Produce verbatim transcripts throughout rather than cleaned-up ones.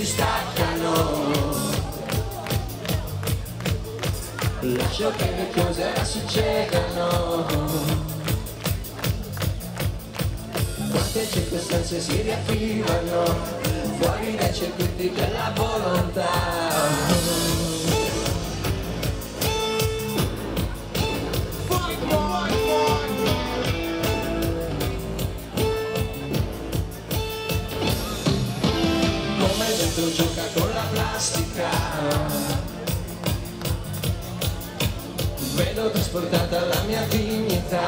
si staccano. Lascio che le cose succedano. Quante circostanze si riattivano fuori dai circuiti della volontà. Come il vento gioca con la plastica, vedo trasportata la mia dignità.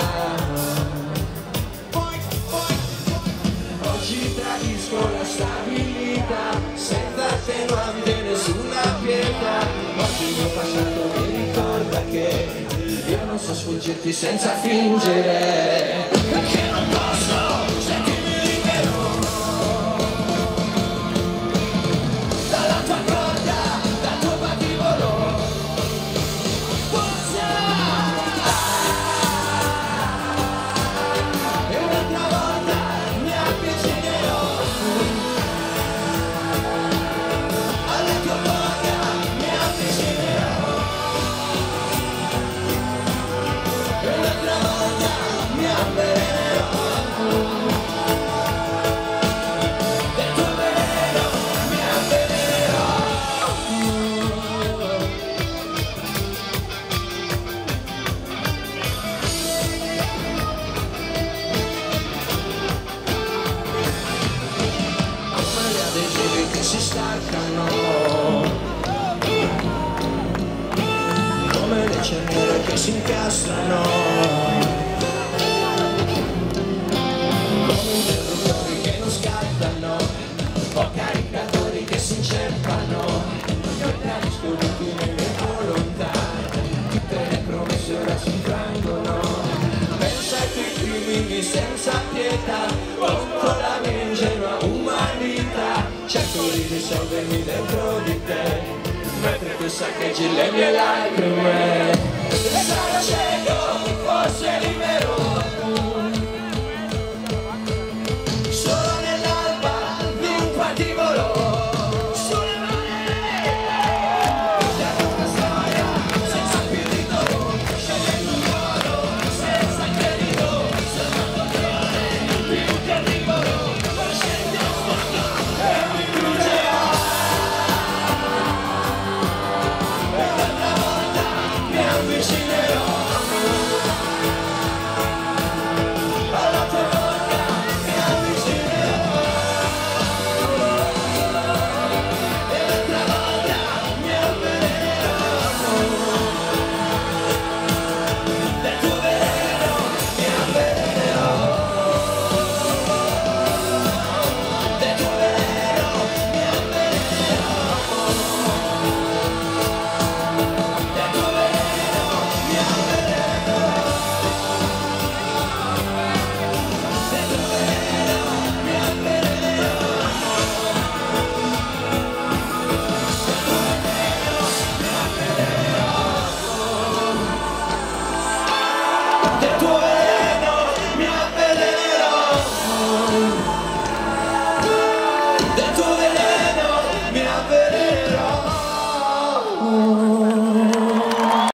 Oggi tradisco la stabilità, senza attenuanti e nessuna pietà. Oggi il mio passato mi ricorda che io non so sfuggirti senza fingere, perché non posso sentirmi libero dalla tua corda, dal tuo patibolo. Forza! E un'altra volta mi avvicinerò alla tua corda, mi avvicinerò. E un'altra volta mi avvelenerò del tuo veleno, mi avvelenerò. Come gli adesivi che si staccano, come le cerniere che si incastrano, come interruttori che non scattano, o caricatori che si inceppano. Io tradisco tutte le mie volontà, tutte le promesse ora si infrangono. Pensa ai tuoi crimini senza pietà, contro la mia ingenua umanità. Cerco di risolvermi dentro di te, mentre tu saccheggi le mie lacrime. E sarò cieco, forse libero.